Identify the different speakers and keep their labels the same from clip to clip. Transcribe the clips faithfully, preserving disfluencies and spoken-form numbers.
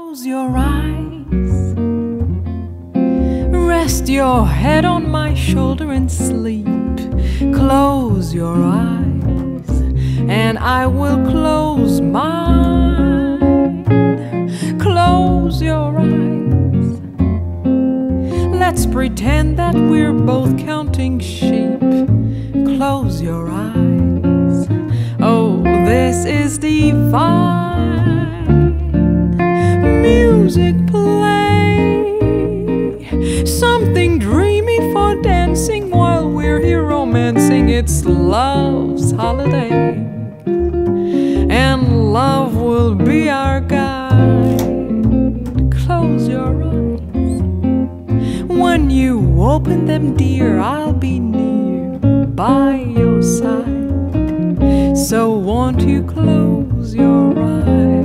Speaker 1: Close your eyes, rest your head on my shoulder and sleep. Close your eyes, and I will close mine. Close your eyes, let's pretend that we're both counting sheep. Close your eyes, oh, this is divine. Music play, something dreamy for dancing while we're here romancing. It's love's holiday, and love will be our guide. Close your eyes, when you open them, dear, I'll be near by your side. So won't you close your eyes?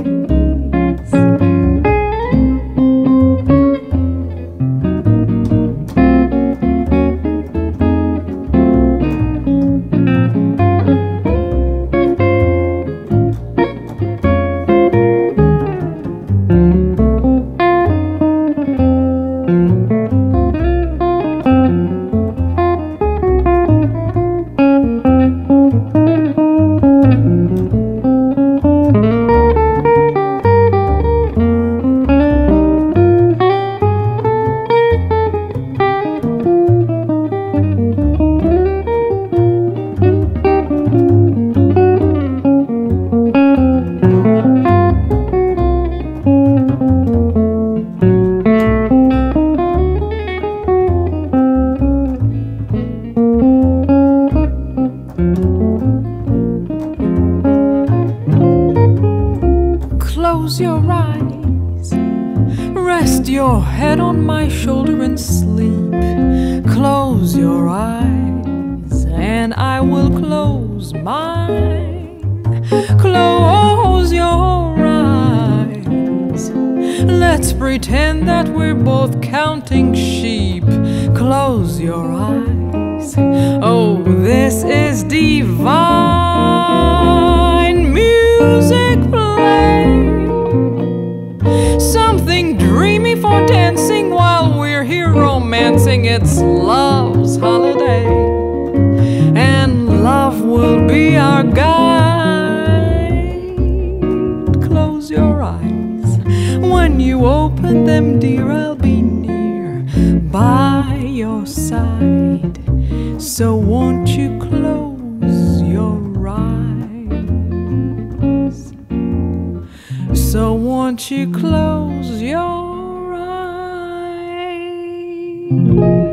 Speaker 1: Close your eyes, rest your head on my shoulder and sleep. Close your eyes, and I will close mine. Close your eyes, let's pretend that we're both counting sheep. Close your eyes, oh, this is divine. Music play, something dreamy for dancing while we're here romancing. It's love's holiday, and love will be our guide. Close your eyes, when you open them, dear, I'll be near by your side. So won't you close your eyes? So won't you close your eyes?